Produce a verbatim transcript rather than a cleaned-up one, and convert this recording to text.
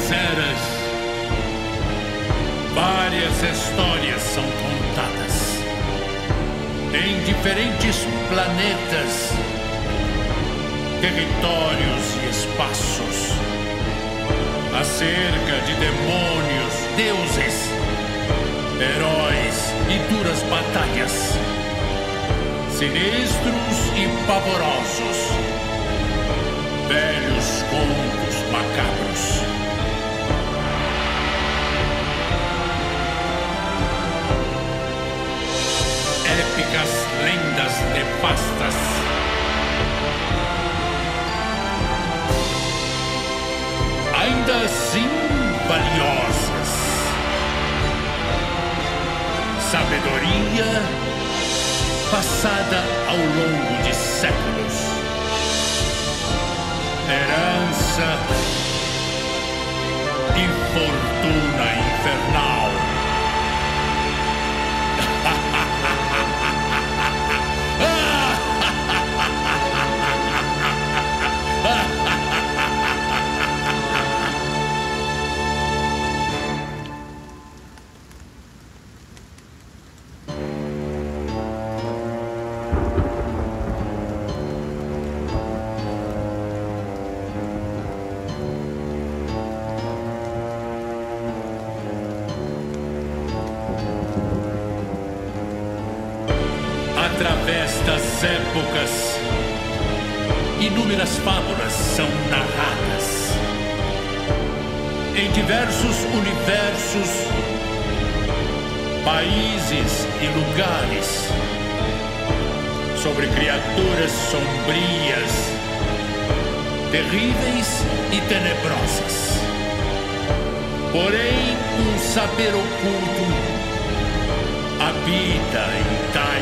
várias eras, várias histórias são contadas em diferentes planetas, territórios e espaços, acerca de demônios, deuses, heróis e duras batalhas, sinistros e pavorosos, velhos contos macabros. Épicas lendas nefastas. Ainda assim valiosas. Sabedoria passada ao longo de séculos. Herança e fortuna infernal. Através das épocas, inúmeras fábulas são narradas em diversos universos, países e lugares, sobre criaturas sombrias, terríveis e tenebrosas. Porém, um saber oculto habita em tais